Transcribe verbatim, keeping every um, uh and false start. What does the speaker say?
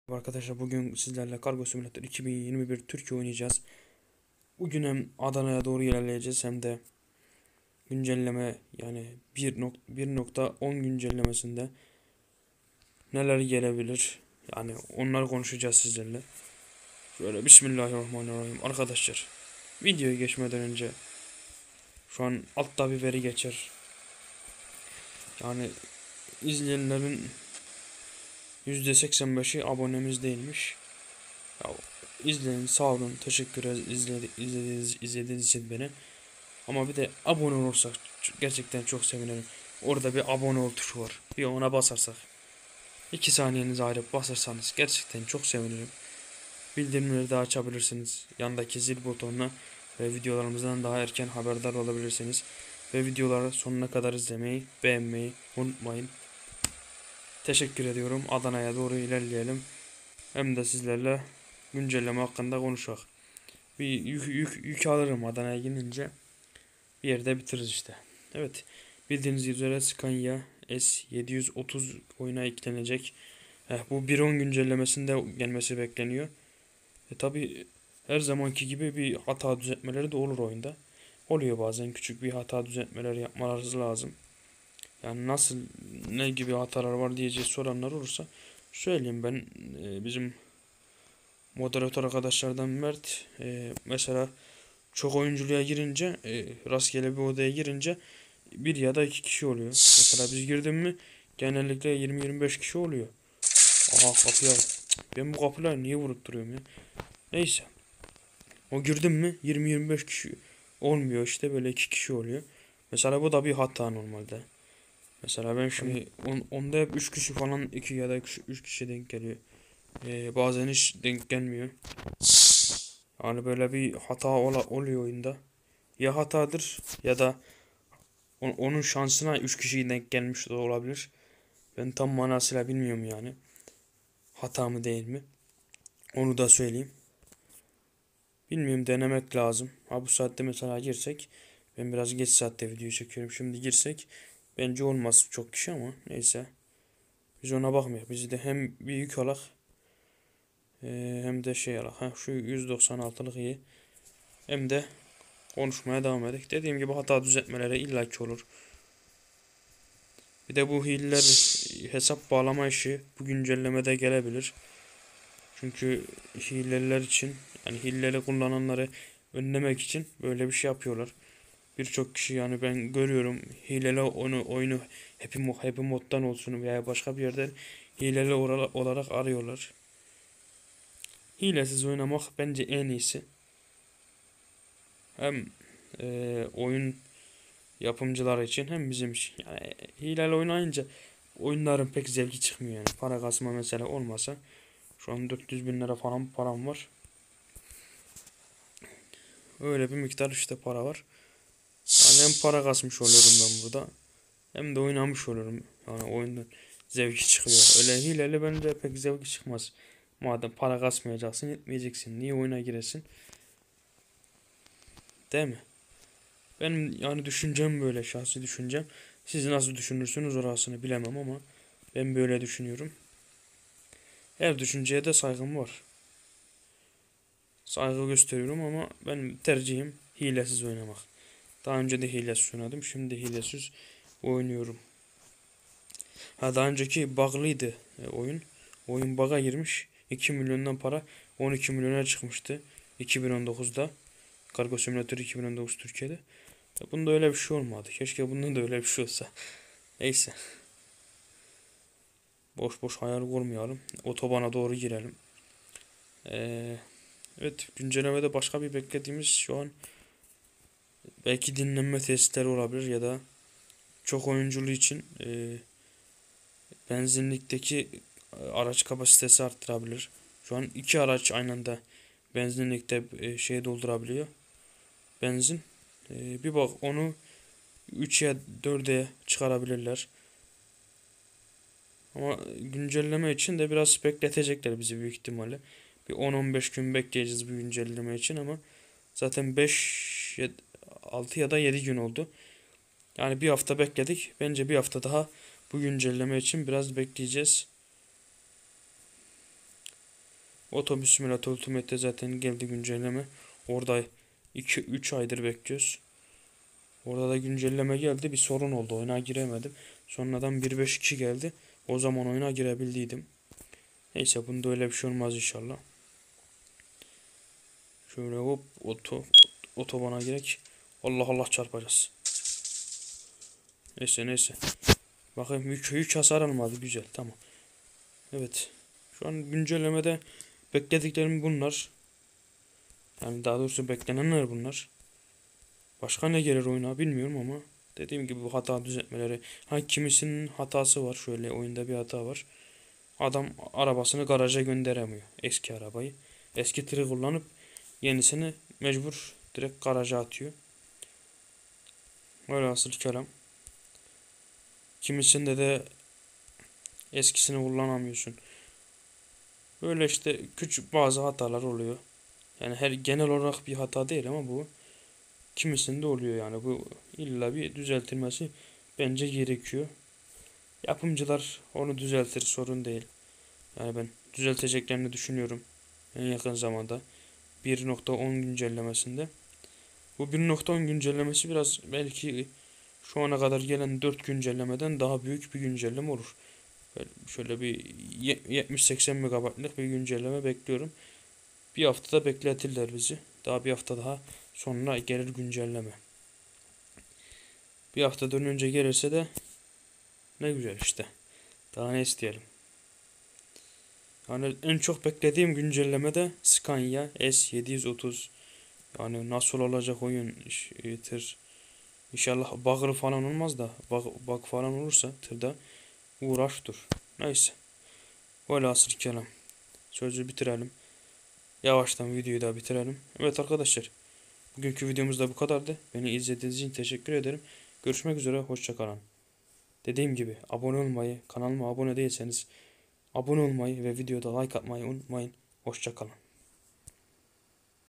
Arkadaşlar bugün sizlerle Kargo Simulator iki bin yirmi bir Türkiye oynayacağız. Bugün hem Adana'ya doğru ilerleyeceğiz hem de güncelleme yani bir nokta on güncellemesinde neler gelebilir, yani onları konuşacağız sizlerle. Şöyle Bismillahirrahmanirrahim arkadaşlar. Videoya geçmeden önce şu an altta bir veri geçer. Yani izleyenlerin yüzde seksen beşi abonemiz değilmiş. Ya, izleyin, sağ olun, teşekkür ederiz izledi, izlediğiniz, izlediğiniz için beni. Ama bir de abone olursak gerçekten çok sevinirim. Orada bir abone ol tuşu var. Bir ona basarsak, iki saniyenizi ayırıp basarsanız gerçekten çok sevinirim. Bildirimleri de açabilirsiniz. Yandaki zil butonuna ve videolarımızdan daha erken haberdar olabilirsiniz. Ve videoları sonuna kadar izlemeyi, beğenmeyi unutmayın. Teşekkür ediyorum. Adana'ya doğru ilerleyelim. Hem de sizlerle güncelleme hakkında konuşalım. Bir yük, yük, yük alırım Adana'ya gidince. Bir yerde bitiririz işte. Evet. Bildiğiniz üzere Scania S yedi yüz otuz oyuna eklenecek. Heh, bu bir nokta on güncellemesinde gelmesi bekleniyor. E tabi her zamanki gibi bir hata düzeltmeleri de olur oyunda. Oluyor bazen, küçük bir hata düzeltmeleri yapmaları lazım. Yani nasıl, ne gibi hatalar var diye soranlar olursa söyleyeyim ben. E, bizim moderatör arkadaşlardan Mert e, mesela çok oyunculuğa girince, e, rastgele bir odaya girince bir ya da iki kişi oluyor. Mesela biz girdim mi genellikle yirmi yirmi beş kişi oluyor. Aha, kapıya. Ben bu kapılar niye vurup duruyorum ya? Neyse. O girdim mi yirmi yirmi beş kişi olmuyor, işte böyle iki kişi oluyor. Mesela bu da bir hata normalde. Mesela ben şimdi on, onda hep üç kişi falan, iki ya da üç kişi denk geliyor. Ee, bazen hiç denk gelmiyor. Yani böyle bir hata ola, oluyor oyunda. Ya hatadır ya da on, onun şansına üç kişi denk gelmiş de olabilir. Ben tam manasıyla bilmiyorum yani. Hata mı değil mi? Onu da söyleyeyim. Bilmiyorum, denemek lazım. Ha, bu saatte mesela girsek, ben biraz geç saatte video çekiyorum. Şimdi girsek bence olmaz çok kişi ama neyse. Biz ona bakmıyoruz. Biz de hem bir yük alak e, hem de şey alak. Ha, şu yüz doksan altılık iyi. Hem de konuşmaya devam edelim. Dediğim gibi hata düzeltmeleri illaki olur. Bir de bu hileler, hesap bağlama işi bu güncellemede gelebilir. Çünkü hileler için, yani hileleri kullananları önlemek için böyle bir şey yapıyorlar. Birçok kişi, yani ben görüyorum, hileli onu oyunu Happy, Happy moddan olsun veya başka bir yerden hileli olarak arıyorlar. Hilesiz oynamak bence en iyisi. Hem e, oyun yapımcılar için hem bizim için. Yani hileli oynayınca oyunların pek zevki çıkmıyor yani. Para kasma mesela olmasa, şu an dört yüz bin lira falan param var. Öyle bir miktar işte para var. Yani hem para kasmış oluyorum ben burada, hem de oynamış olurum. Yani oyundan zevki çıkıyor. Öyle hileli bence pek zevki çıkmaz. Madem para kasmayacaksın, etmeyeceksin, niye oyuna giresin? Değil mi? Benim yani düşüncem böyle, şahsi düşüncem. Siz nasıl düşünürsünüz orasını bilemem ama ben böyle düşünüyorum. Her düşünceye de saygım var. Saygı gösteriyorum ama ben tercihim hilesiz oynamak. Daha önce de hilesiz oynadım. Şimdi hilesiz oynuyorum. Ha, daha önceki bug'lıydı e, oyun. Oyun bug'a girmiş. iki milyondan para on iki milyona çıkmıştı. iki bin on dokuzda. Kargo Simulator iki bin on dokuz Türkiye'de. Ya, bunda öyle bir şey olmadı. Keşke bundan da öyle bir şey olsa. Neyse. Boş boş hayal kurmayalım. Otobana doğru girelim. Ee, evet, güncellemede başka bir beklediğimiz şu an belki dinlenme testleri olabilir ya da çok oyunculuğu için e, benzinlikteki e, araç kapasitesi arttırabilir. Şu an iki araç aynı anda benzinlikte e, şey doldurabiliyor. Benzin. E, bir bak, onu üçe dörde çıkarabilirler. Ama güncelleme için de biraz bekletecekler bizi büyük ihtimalle. Bir on on beş gün bekleyeceğiz bu güncelleme için ama zaten beş, altı ya da yedi gün oldu. Yani bir hafta bekledik. Bence bir hafta daha bu güncelleme için biraz bekleyeceğiz. Otobüs Simulator Ultimate'de zaten geldi güncelleme. Orada iki üç aydır bekliyoruz. Orada da güncelleme geldi. Bir sorun oldu. Oyuna giremedim. Sonradan bir beş iki geldi. O zaman oyuna girebildiydim. Neyse bunda öyle bir şey olmaz inşallah. Şöyle hop oto, otobana girek. Allah Allah çarpacağız. Neyse neyse. Bakayım yük, yük hasar almadı. Güzel tamam. Evet. Şu an güncellemede beklediklerim bunlar. Yani daha doğrusu beklenenler bunlar. Başka ne gelir oyuna bilmiyorum ama dediğim gibi bu hata düzeltmeleri. Ha kimisinin hatası var. Şöyle oyunda bir hata var. Adam arabasını garaja gönderemiyor. Eski arabayı. Eski tırı kullanıp yenisini mecbur direkt garaja atıyor. Velhasıl kelam. Kimisinde de eskisini kullanamıyorsun. Böyle işte küçük bazı hatalar oluyor. Yani her genel olarak bir hata değil ama bu kimisinde oluyor yani. Bu illa bir düzeltilmesi bence gerekiyor. Yapımcılar onu düzeltir, sorun değil. Yani ben düzelteceklerini düşünüyorum en yakın zamanda bir nokta on güncellemesinde. Bu bir nokta on güncellemesi biraz belki şu ana kadar gelen dört güncellemeden daha büyük bir güncelleme olur. Böyle şöyle bir yetmiş seksen megabaytlık bir güncelleme bekliyorum. Bir haftada bekletirler bizi. Daha bir hafta daha sonra gelir güncelleme. Bir haftadan önce gelirse de ne güzel işte. Daha ne isteyelim. Yani en çok beklediğim güncelleme de Scania S yedi yüz otuz. Yani nasıl olacak oyun tır. İnşallah bug'ı falan olmaz da bug, bug falan olursa tırda uğraş dur. Neyse. Velhasıl kelam. Sözü bitirelim. Yavaştan videoyu da bitirelim. Evet arkadaşlar. Bugünkü videomuz da bu kadardı. Beni izlediğiniz için teşekkür ederim. Görüşmek üzere. Hoşça kalın. Dediğim gibi abone olmayı, kanalıma abone değilseniz abone olmayı ve videoda like atmayı unutmayın. Hoşça kalın.